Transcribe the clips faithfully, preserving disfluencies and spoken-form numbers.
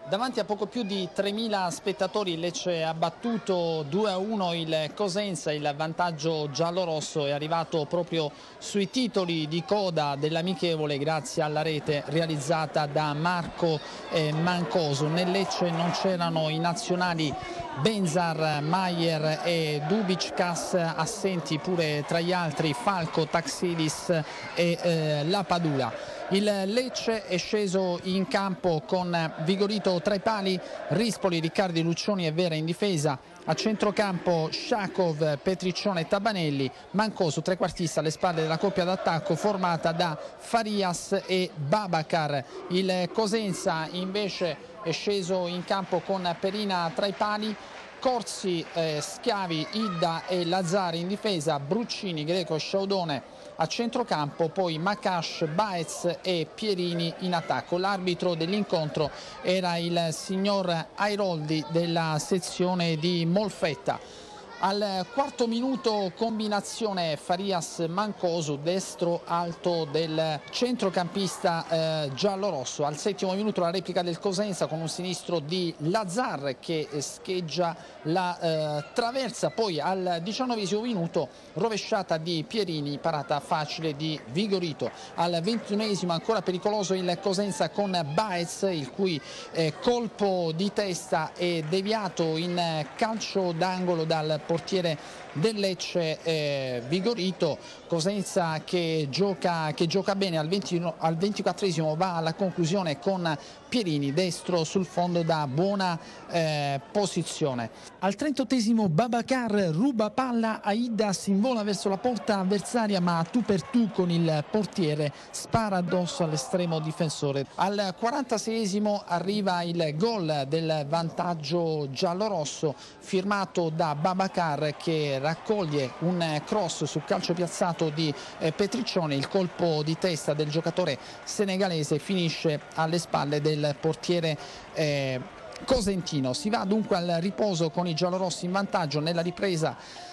Davanti a poco più di tremila spettatori il Lecce ha battuto due a uno il Cosenza. Il vantaggio giallorosso è arrivato proprio sui titoli di coda dell'amichevole grazie alla rete realizzata da Marco eh, Mancosu. Nel Lecce non c'erano i nazionali Benzar, Maier e Dubickas, assenti pure tra gli altri Falco, Taxidis e eh, Lapadula. Il Lecce è sceso in campo con Vigorito tra i pali, Rispoli, Riccardi, Luccioni e Vera in difesa. A centrocampo Shakov, Petriccione e Tabanelli. Mancosu, trequartista, alle spalle della coppia d'attacco formata da Farias e Babacar. Il Cosenza invece è sceso in campo con Perina tra i pali, Corsi, eh, Schiavi, Idda e Lazzari in difesa, Bruccini, Greco e Sciaudone a centrocampo, poi Makash, Baez e Pierini in attacco. L'arbitro dell'incontro era il signor Airoldi della sezione di Molfetta. Al quarto minuto combinazione Farias-Mancosu, destro alto del centrocampista eh, giallorosso. Al settimo minuto la replica del Cosenza con un sinistro di Lazzar che scheggia la eh, traversa. Poi al diciannovesimo minuto rovesciata di Pierini, parata facile di Vigorito. Al ventunesimo ancora pericoloso il Cosenza con Baez, il cui eh, colpo di testa è deviato in calcio d'angolo dal portiere del Lecce eh, Vigorito. Cosenza che gioca, che gioca bene. Al, venti, al ventiquattresimo va alla conclusione con Pierini destro sul fondo da buona eh, posizione. Al trentottesimo Babacar ruba palla a Idda, si invola verso la porta avversaria ma tu per tu con il portiere spara addosso all'estremo difensore. Al quarantaseiesimo arriva il gol del vantaggio giallorosso firmato da Babacar che raccoglie un cross su calcio piazzato di eh, Petriccione. Il colpo di testa del giocatore senegalese finisce alle spalle del portiere eh, cosentino. Si va dunque al riposo con i giallorossi in vantaggio. Nella ripresa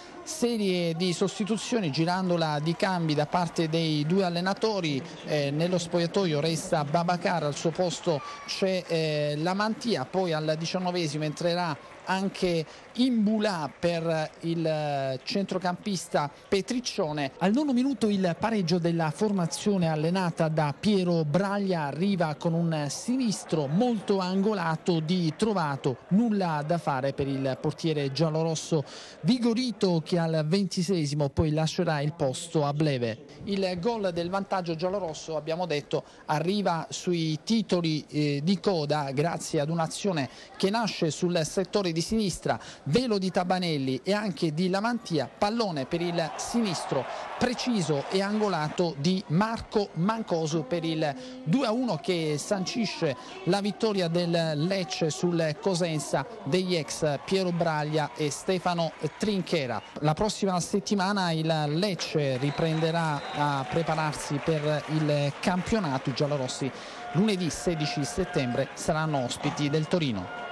serie di sostituzioni, girandola di cambi da parte dei due allenatori. Eh, nello spogliatoio resta Babacar, al suo posto c'è eh, Lamantia. Poi al diciannovesimo entrerà anche Imbulà per il centrocampista Petriccione. Al nono minuto il pareggio della formazione allenata da Piero Braglia arriva con un sinistro molto angolato di Trovato. Nulla da fare per il portiere giallorosso Vigorito che al ventiseiesimo poi lascerà il posto a Bleve. Il gol del vantaggio giallorosso, abbiamo detto, arriva sui titoli eh, di coda grazie ad un'azione che nasce sul settore di sinistra, velo di Tabanelli e anche di Lamantia, pallone per il sinistro preciso e angolato di Marco Mancosu per il due a uno che sancisce la vittoria del Lecce sul Cosenza degli ex Piero Braglia e Stefano Trinchera. La prossima settimana il Lecce riprenderà a prepararsi per il campionato. I giallorossi lunedì sedici settembre saranno ospiti del Torino.